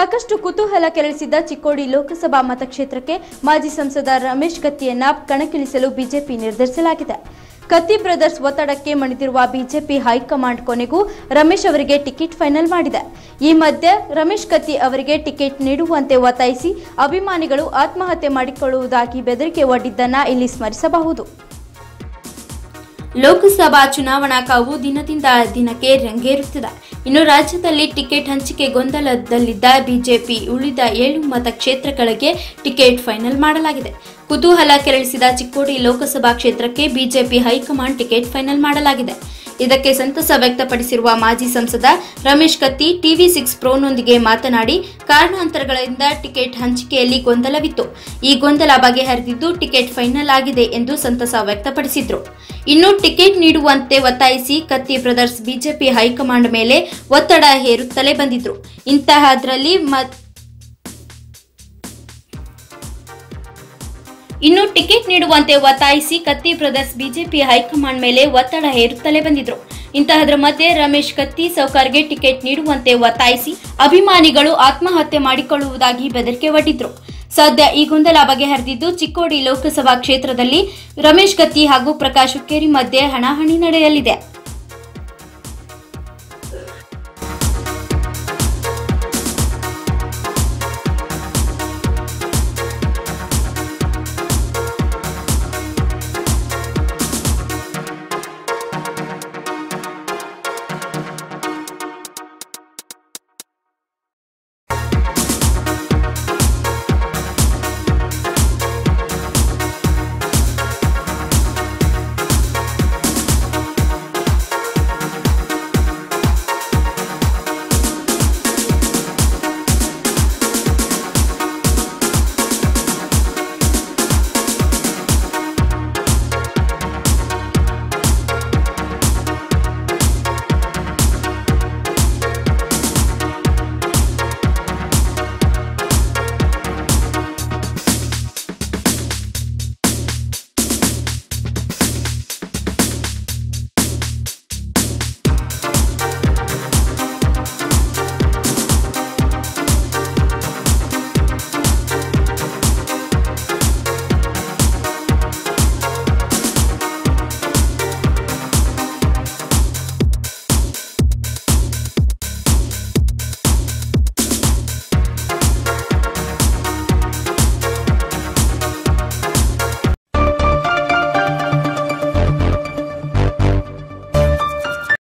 ಸಾಕಷ್ಟು ಕುತೂಹಲ ಕೆರಳಿಸಿದ್ದ ಚಿಕ್ಕೋಡಿ ಲೋಕಸಭಾ ಮತಕ್ಷೇತ್ರಕ್ಕೆ ಮಾಜಿ ಸಂಸದ ರಮೇಶ್ ಕತ್ತಿಯನ್ನ ಕಣಕ್ಕಿಳಿಸಲು ಬಿಜೆಪಿ ನಿರ್ಧರಿಸಲಾಗಿದೆ. ಕತ್ತಿ ಬ್ರದರ್ಸ್ ಒತ್ತಡಕ್ಕೆ ಮಣಿದಿರುವ ಬಿಜೆಪಿ ಹೈಕಮಾಂಡ್ ಕೊನೆಗೂ ರಮೇಶ್ ಅವರಿಗೆ ಟಿಕೆಟ್ ಫೈನಲ್ ಮಾಡಿದೆ. ಈ ಮಧ್ಯೆ ರಮೇಶ್ ಕತ್ತಿ ಅವರಿಗೆ ಟಿಕೆಟ್ ನೀಡುವಂತೆ ಒತ್ತಾಯಿಸಿ ಅಭಿಮಾನಿಗಳು ಆತ್ಮಹತ್ಯೆ ಮಾಡಿಕೊಳ್ಳುವುದಾಗಿ ಬೆದರಿಕೆ ಒಡ್ಡಿದ್ದನ್ನ ಇಲ್ಲಿ ಸ್ಮರಿಸಬಹುದು. ಲೋಕಸಭಾ ಚುನಾವಣಾ ಕಾವು ದಿನದಿಂದ ದಿನಕ್ಕೆ ರಂಗೇರುತ್ತಿದೆ. ಇನ್ನು ರಾಜ್ಯದಲ್ಲಿ ಟಿಕೆಟ್ ಹಂಚಿಕೆ ಗೊಂದಲದಲ್ಲಿದ್ದ ಬಿಜೆಪಿ ಉಳಿದ 7 ಮತಕ್ಷೇತ್ರಗಳಿಗೆ ಟಿಕೆಟ್ ಫೈನಲ್ ಮಾಡಲಾಗಿದೆ. ಕುತೂಹಲ ಕೆರಳಿಸಿದ ಚಿಕ್ಕೋಡಿ ಲೋಕಸಭಾ ಕ್ಷೇತ್ರಕ್ಕೆ ಬಿಜೆಪಿ ಹೈಕಮಾಂಡ್ ಟಿಕೆಟ್ ಫೈನಲ್ ಮಾಡಲಾಗಿದೆ. ಇದಕ್ಕೆ ಸಂತಸ ವ್ಯಕ್ತಪಡಿಸಿರುವ ಮಾಜಿ ಸಂಸದ ರಮೇಶ್ ಕತ್ತಿ TV6 ಪ್ರೋನೊಂದಿಗೆ ಮಾತನಾಡಿ, ಕಾರಣಾಂತರಗಳಿಂದ ಟಿಕೆಟ್ ಹಂಚಿಕೆಯಲ್ಲಿ ಗೊಂದಲವಿತ್ತು. ಈ ಗೊಂದಲ ಬಗೆಹರಿದಿದ್ದು ಟಿಕೆಟ್ ಫೈನಲ್ ಆಗಿದೆ ಎಂದು ಸಂತಸ ವ್ಯಕ್ತಪಡಿಸಿದ್ರು. ಇನ್ನು ಟಿಕೆಟ್ ನೀಡುವಂತೆ ಒತ್ತಾಯಿಸಿ ಕತ್ತಿ ಬ್ರದರ್ಸ್ ಬಿಜೆಪಿ ಹೈಕಮಾಂಡ್ ಮೇಲೆ ಒತ್ತಡ ಹೇರುತ್ತಲೇ ಬಂದಿದ್ರು. ಇಂತಹದ್ರ ಮಧ್ಯೆ ರಮೇಶ್ ಕತ್ತಿ ಸೌಕರ್ಗೆ ಟಿಕೆಟ್ ನೀಡುವಂತೆ ಒತ್ತಾಯಿಸಿ ಅಭಿಮಾನಿಗಳು ಆತ್ಮಹತ್ಯೆ ಮಾಡಿಕೊಳ್ಳುವುದಾಗಿ ಬೆದರಿಕೆ ಒಡ್ಡಿದ್ರು. ಸದ್ಯ ಈ ಗೊಂದಲ ಬಗೆಹರಿದಿದ್ದು ಚಿಕ್ಕೋಡಿ ಲೋಕಸಭಾ ಕ್ಷೇತ್ರದಲ್ಲಿ ರಮೇಶ್ ಕತ್ತಿ ಹಾಗೂ ಪ್ರಕಾಶ್ ಹುಕ್ಕೇರಿ ಮಧ್ಯೆ ಹಣಾಹಣಿ ನಡೆಯಲಿದೆ.